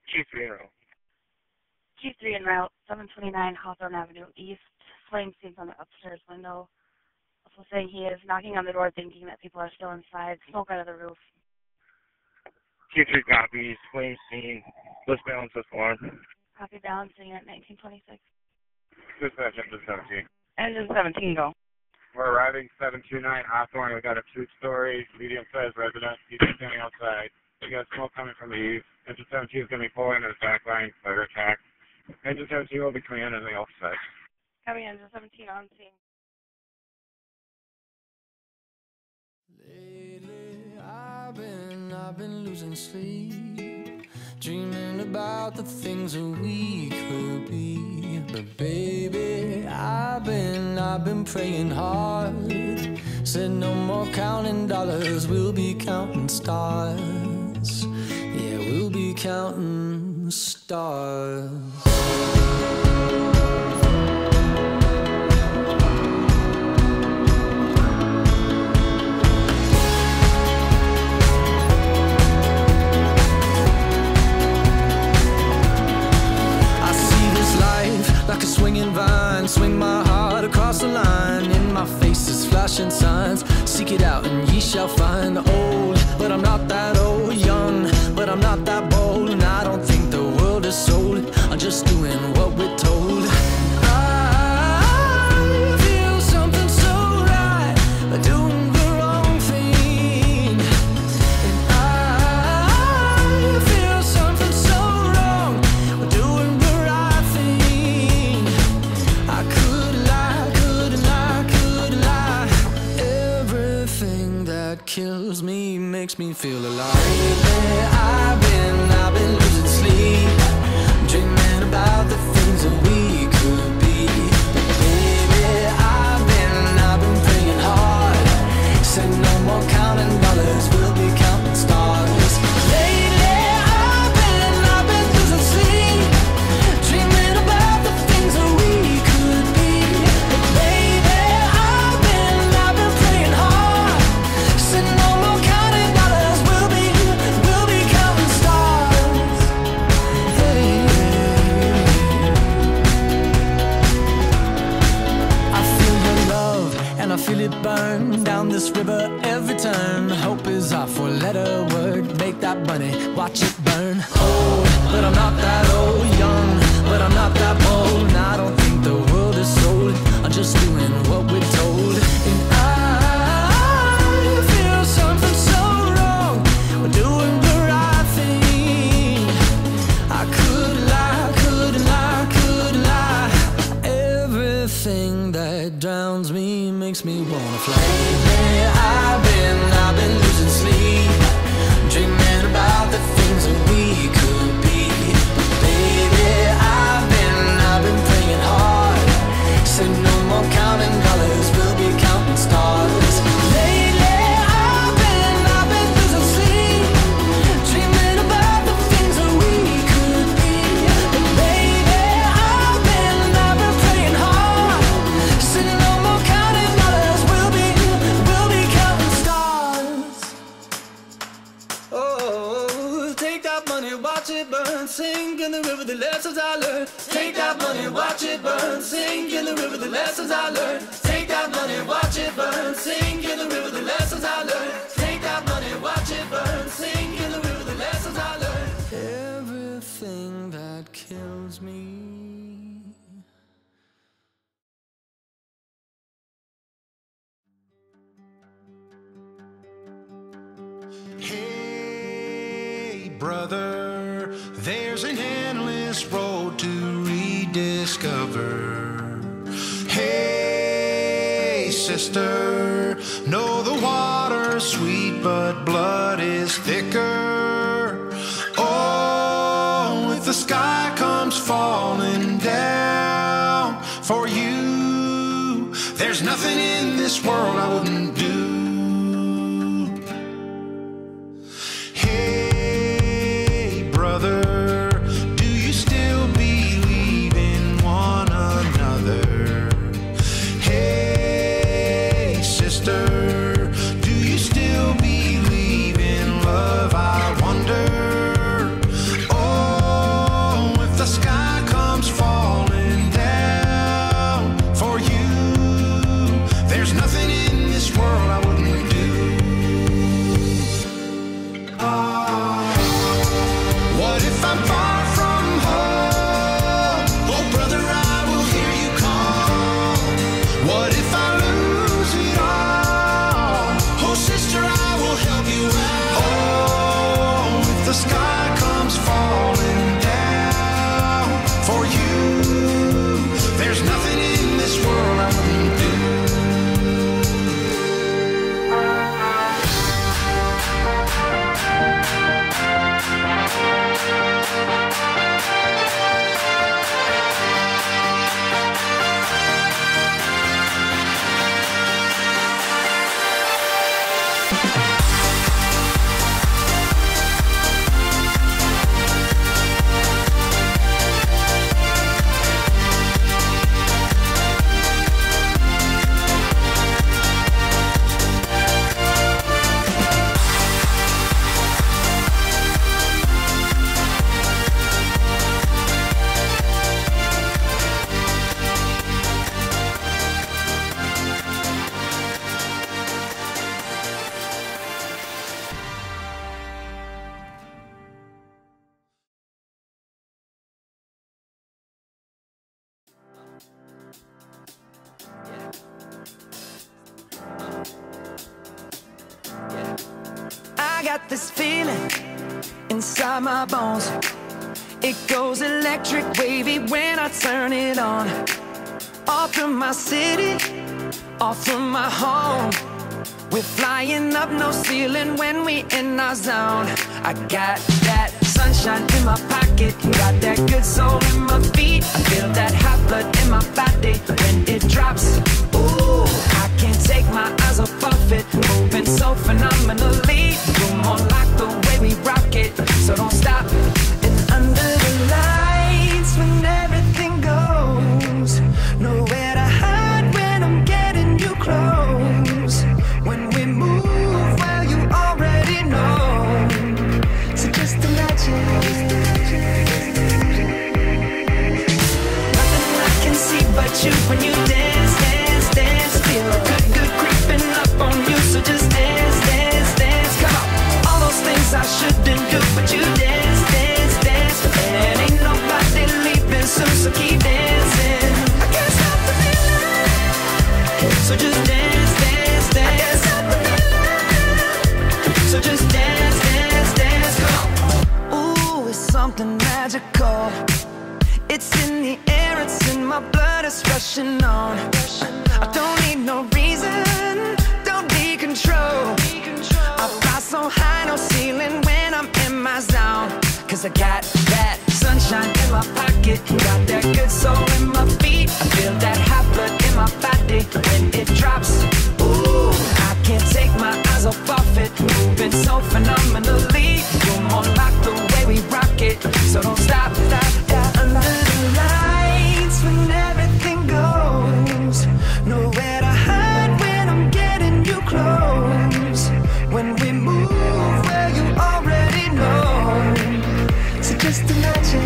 Q3 en route. Q3 en route, 729 Hawthorne Avenue East. Flame seen from the upstairs window. Also saying he is knocking on the door thinking that people are still inside. Smoke out of the roof. Q3 copies. Flame seen. List balance is 1. Copy balancing at 1926. Dispatch engine 17. Engine 17, go. We're arriving 729 Hawthorne. We got a 2-story, medium-sized residence. He's standing outside. We got smoke coming from the east. Engine 17 is going to be pulling in his back line, fire attack. Engine 17 will be coming in on the outside. Copy, engine 17 on scene. Lately, I've been losing sleep, dreaming about the things that we could be. But baby, I've been praying hard. Said no more counting dollars, we'll be counting stars. Yeah, we'll be counting stars. Like a swinging vine, swing my heart across the line. In my face is flashing signs. Seek it out and ye shall find. Old, but I'm not that old. Young, but I'm not that bold. And I don't think the world is sold. I'm just doing what we're told. I feel something so right, but doing the wrong thing. And I feel something so wrong, but doing the right thing. I could lie, couldn't lie, couldn't lie. Everything that kills me makes me feel alive. Lately, I've been losing sleep, dreaming about the things that we could be. But baby, I've been praying hard. Said no more counting dollars, we'll be counting stars. Lately, I've been losing sleep, dreaming about the things that we could be. But baby, I've been praying hard. Said no more counting dollars, we'll be counting stars. Hey. I feel your love and I feel it burn down this river every turn. Hope is our four-letter word. Make that money, watch it burn. Old, but I'm not that old. Young, but I'm not that bold. And I don't think the world is sold. I'm just doing what we're told. And I feel something so wrong. We're doing the right thing. I could lie, couldn't lie, couldn't lie. Everything that drowns me makes me wanna fly. Lately, I've been losing sleep, dreaming about the things that we could be. But baby, I've been praying hard. Said no more counting dollars, we'll be counting stars. Lately, I've been losing sleep, dreaming about the things that we could be. But baby, I've been praying hard. Said no more counting dollars, we'll be counting stars. Oh, take that money, watch it burn, sink in the river, the lessons I learned. Take that money, watch it burn, sink in the river, the lessons I learned. Take that money, watch it burn, sink in the river, the lessons I learned. Take that money, watch it burn, sink in the river, the lessons I learned. Everything that kills me. Hey, brother, there's an endless road to rediscover. Hey, sister, know the water's sweet, but blood is thicker. Oh, if the sky comes falling down for you, there's nothing in this world I wouldn't do. Hey, brother, do you still believe in one another? Hey, sister, do you still believe in love? I wonder. Oh, I got this feeling inside my bones. It goes electric wavy when I turn it on. All through my city, all through my home. We're flying up, no ceiling when we in our zone. I got that sunshine in my pocket, got that good soul in my feet. I feel that hot blood in my body when it drops. Ooh, I can't take my eyes off of it, moving so phenomenally. You're more like the way we rock it, so don't stop. And under the lights when everything goes, nowhere to hide when I'm getting you close. When we move, well, you already know. So just imagine. Nothing I can see but you when you dance, dance, dance. Feel good, good creeping up on you. So just dance, dance, dance. Come on. All those things I shouldn't do, but you dance, dance, dance. And ain't nobody leaving soon, so keep dancing. I can't stop the feeling. So just dance, dance, dance. So just dance, dance, dance, come on. Ooh, it's something magical. It's in the air, it's in my blood, it's rushing on. I don't need no reason, don't need control. I fly so high, no ceiling when I'm in my zone. Cause I got that sunshine in my pocket, got that good soul in my feet. I feel that hot blood in my body when it drops. Ooh, I can't take my eyes off of it, moving so phenomenally. You're more like the way we rock it, so don't stop, stop, stop. Under the lights when everything goes, nowhere to hide when I'm getting you close. When we move, well, you already know. So just imagine.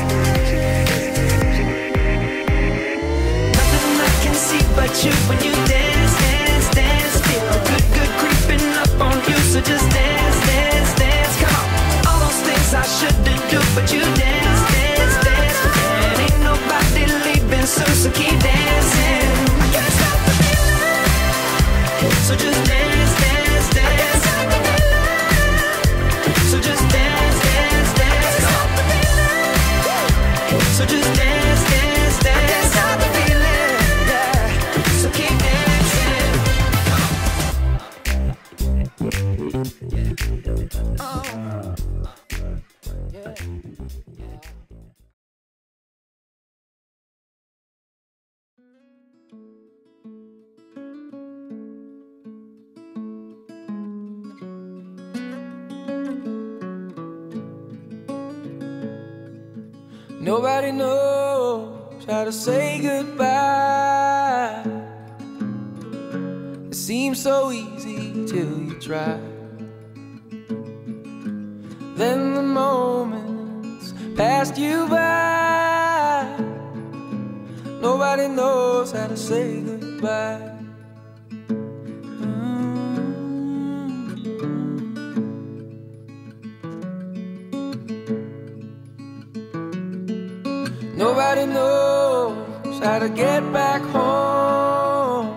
Nothing I can see but you when you dance, dance, dance. Feel good, good creeping up on you. So just dance, dance, dance. Come on. All those things I shouldn't do, but you dance, dance, dance. And ain't nobody leaving soon, so keep dancing. I can't stop the feeling. So just dance, dance, dance. So just dance, dance, dance. So just dance, dance, dance. I can't stop the feeling, yeah. So keep dancing. Oh, yeah. Nobody knows how to say goodbye. It seems so easy till you try. Then the moments passed you by. Nobody knows how to say goodbye. Nobody knows how to get back home.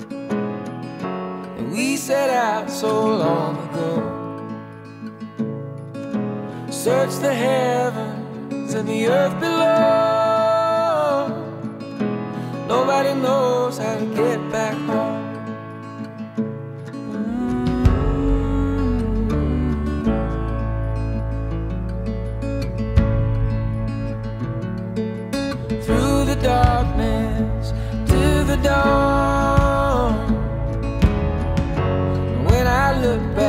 And we set out so long ago. Search the heavens and the earth below. Nobody knows how to get back home. Through the darkness to the dawn. When I look back